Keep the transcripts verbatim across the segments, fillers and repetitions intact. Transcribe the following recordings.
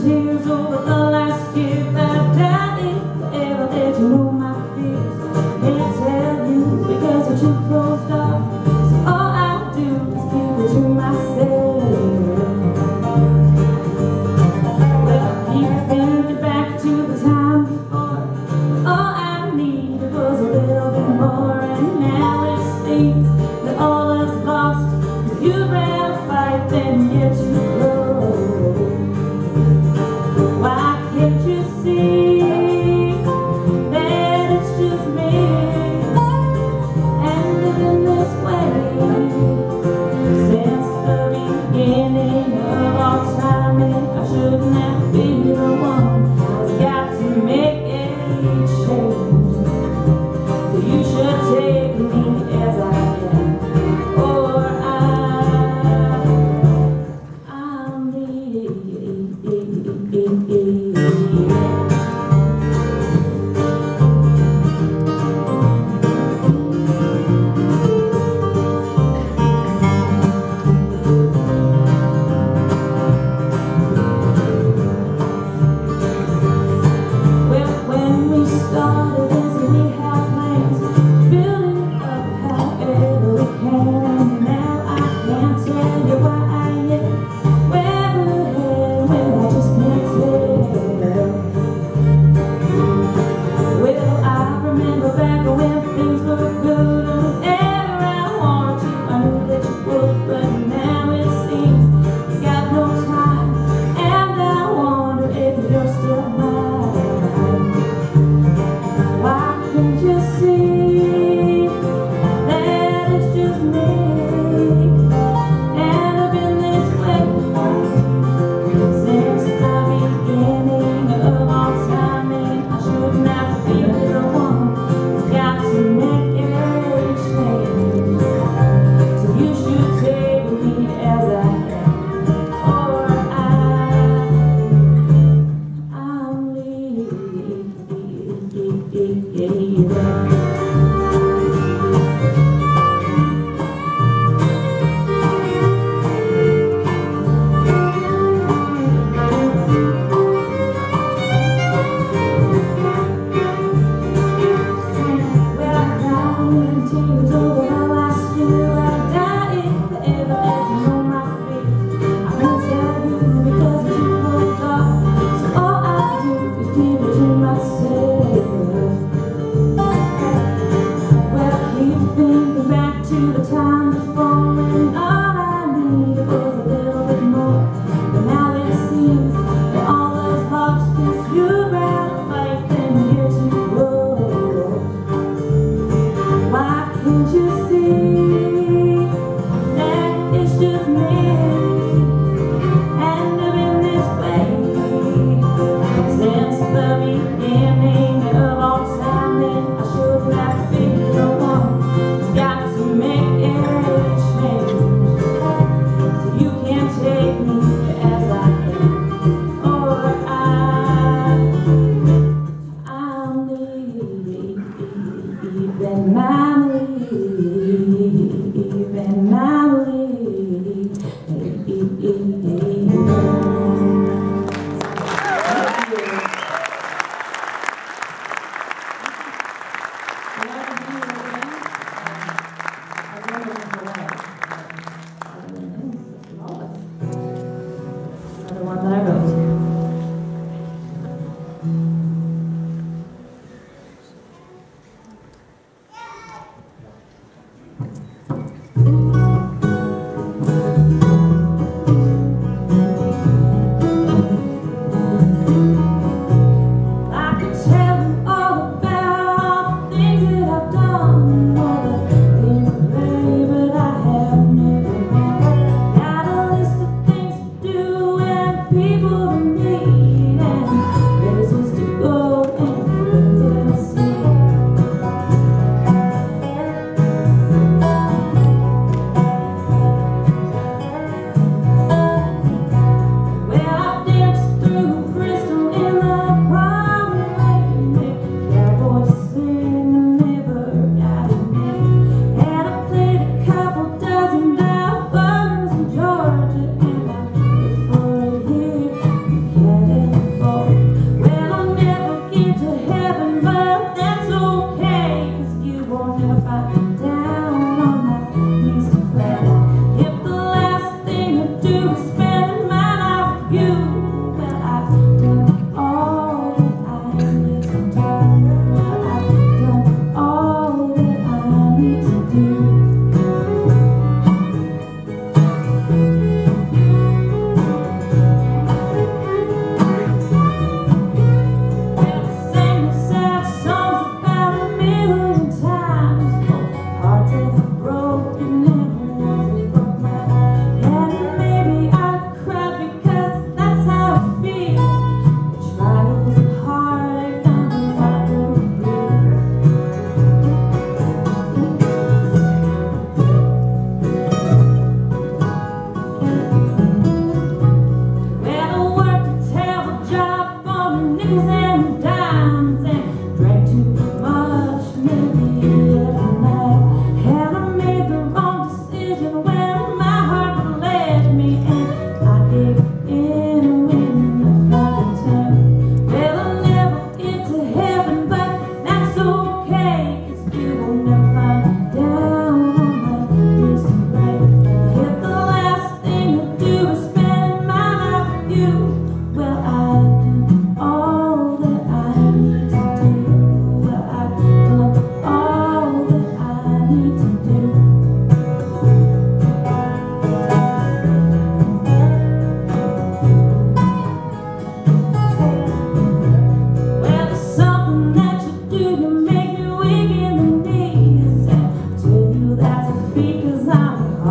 tears over the last year that I doubt if I ever let you know my fears. Can't tell you because you're too closed off, so all I do is keep it to myself. Well, keep thinking back to the time before, all I needed was a little bit more, and now it seems that all is lost, 'cause you'd rather fight than get too close. Why can't you see that it's just me and living this way? Since the beginning of all time, I shouldn't have been the one who's got to make any change. So you should take me as I am, or I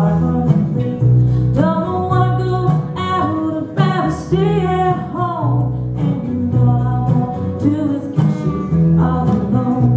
heart hard to bleed. Don't wanna go out, I'd rather stay at home. And all I won't do is kiss you all alone.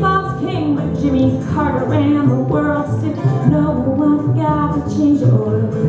Carter ran the world, still no one forgot to change the oil.